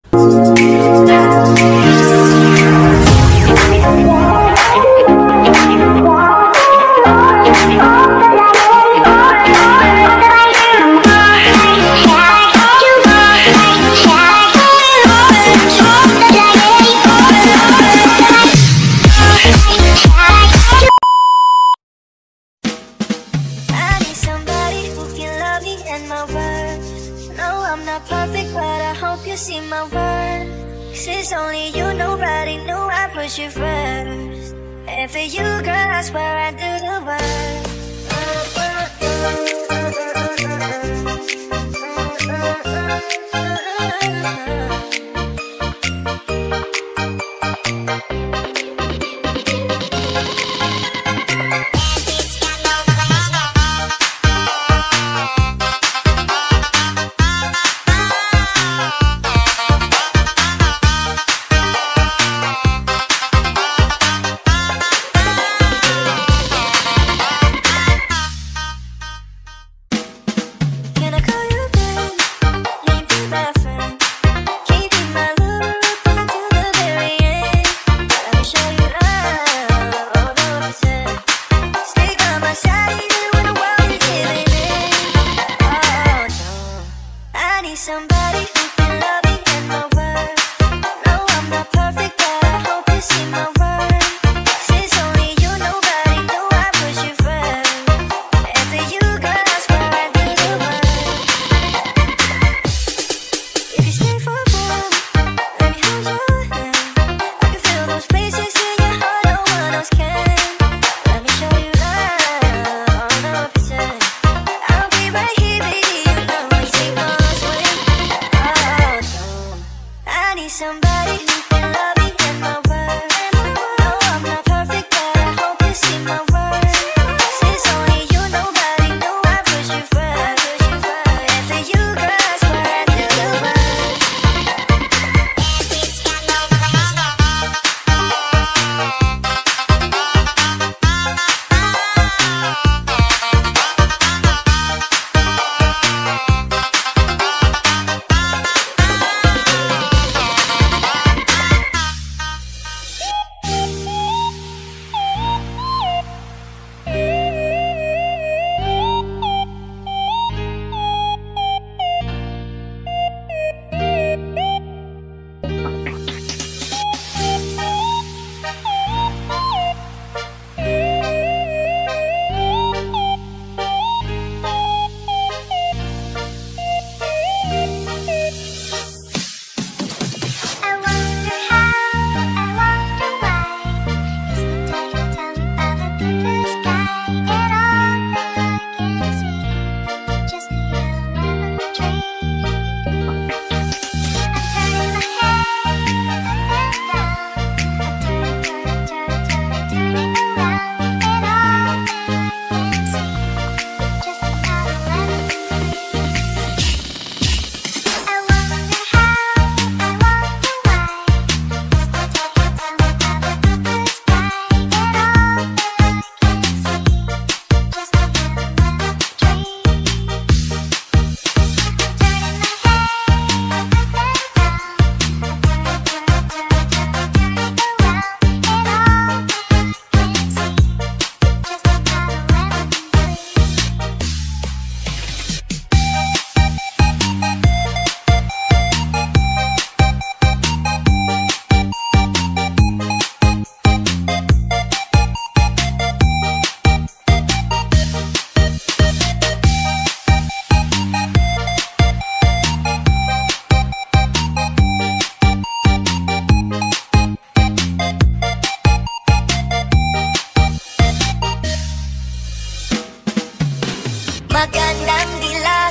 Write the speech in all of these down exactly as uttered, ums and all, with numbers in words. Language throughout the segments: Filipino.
Magandang dilag,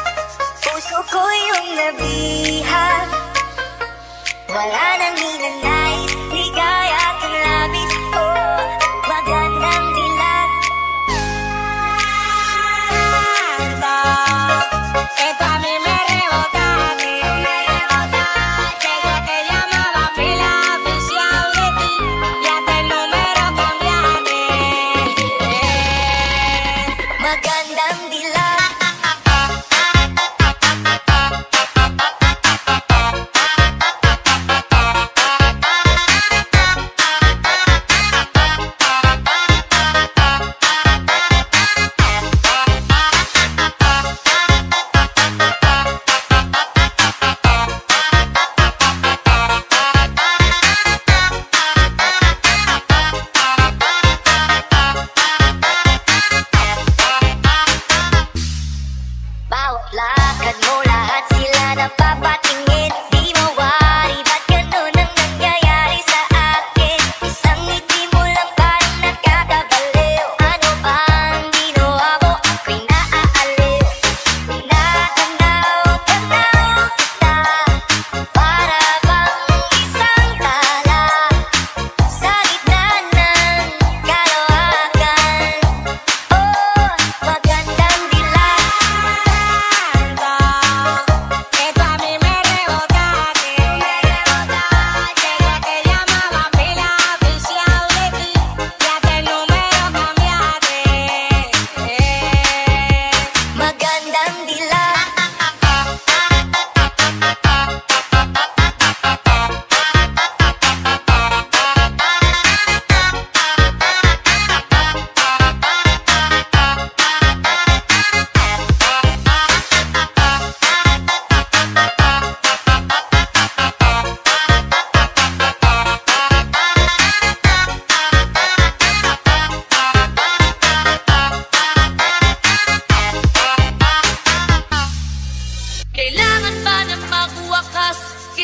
puso ko yung nabihag. Wala nang ninanais, ligaya at labis. Oh, magandang dilag. Esto a mí me rebota, me rebota. Llegó que llamaba pila oficial de ti y hasta el número cambiaste. Magandang dilag.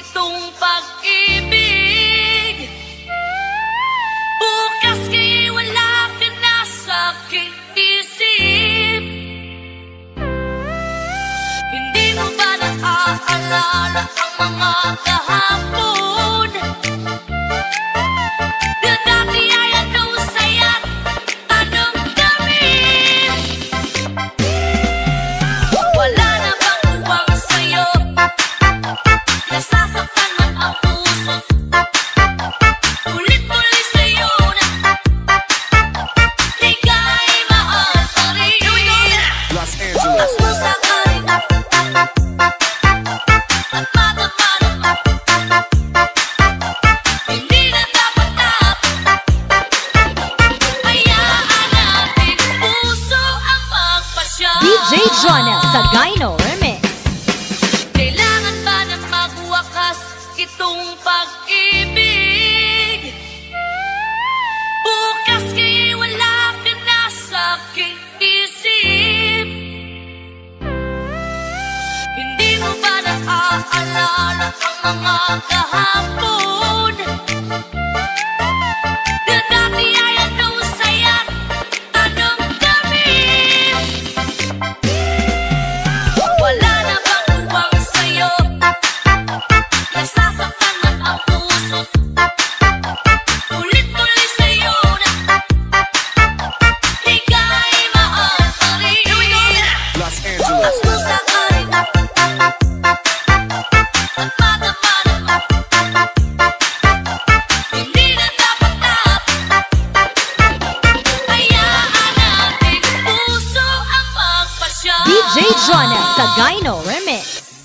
itong pag-ibig. Bukas kay wala ka na sa aking isip. Hindi mo ba naaalala ang mga kahapon? Na dati ay anong saya, anong tamis. Wala na bang uwang sa'yo? Nasasaktan man ang puso. Ulit-ulit sa'yo na di ka'y mahal pa rin. Los Angeles. Pusa ka rin at madama-dama. Hindi na dapat-dapat hayaan natin puso ang magpasya. D J Jonel sa Gyno Remix. Kailangan ba na magwakas itong pag-ibig? Bukas kay wala ka na sa aking isip. Hindi mo ba naaalala ang mga kahapon? Na dati ay anong saya, anong tamis. Wala na bang uwang sa'yo? Nasasaktan man ang puso. Ulit-ulit sa'yo na di ka'y mahal pa rin. Los Angeles. Pusa ka rin at madama-dama. Hindi na dapat-dapat hayaan natin puso ang magpasya. D J Jonel sa Gyno Remix.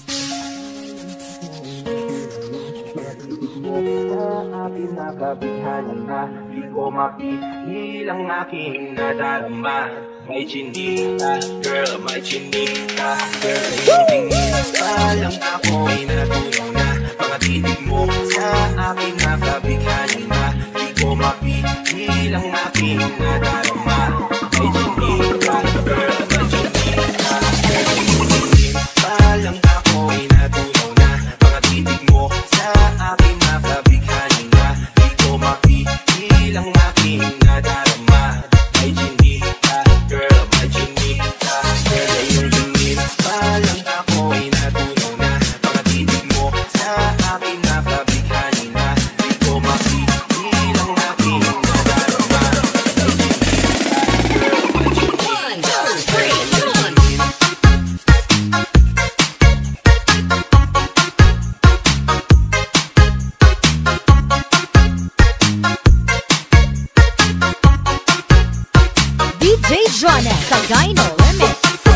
Aking nakabighani na di ko mapigil ang aking nadarama. May chinita, girl, may chinita. Girl, sa iyong tingin pa lang ako ay natunaw na. Mga titig mo sa aking nakabighani na di ko mapigil ang aking nadarama. May chinita, girl, may chinita. Girl, sa iyong tingin pa lang ako ay natunaw na. Mga titig mo sa aking nakabighani na di ko mapigil ang aking nadarama. May chinita, girl, may chinita. Girl, sa iyong tingin pa lang ako ay natunaw na. Mga titig mo sa aking nakabighani na di ko mapigil ang aking nadarama. May chinita, girl, may chinita. D J Jonel sa Gyno Remix.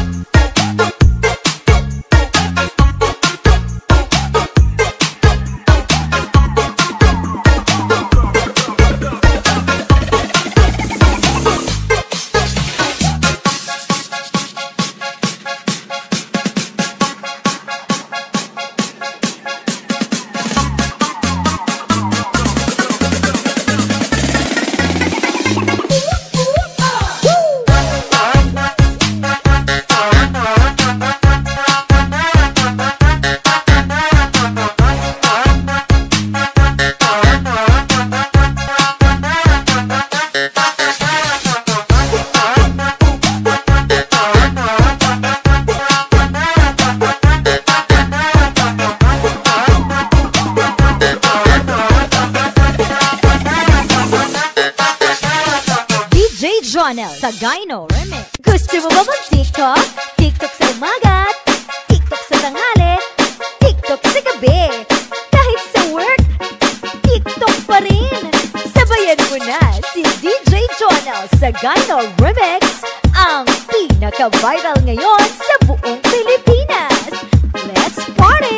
D J Jonel sa Gyno Remix. Gusto mo ba mag-TikTok? TikTok sa umaga, TikTok sa tanghali, TikTok sa gabi. Kahit sa work, TikTok pa rin. Sabayan mo na si D J Jonel sa Gyno Remix, ang pinaka-viral ngayon sa buong Pilipinas. Let's party!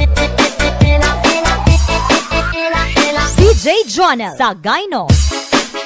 D J Jonel sa Gyno.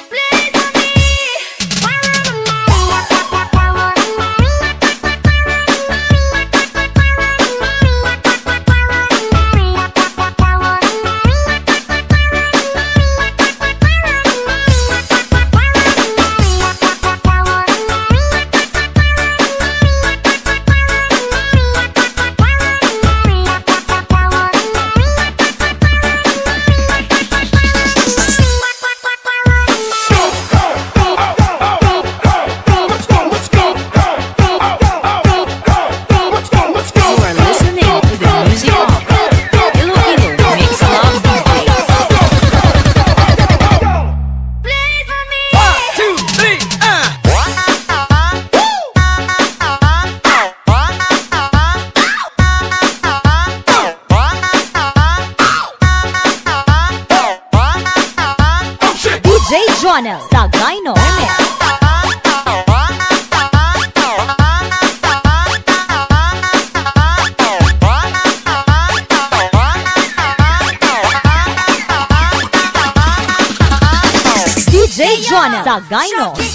Jonel Sagayno Remix. D J Jonel Sagayno.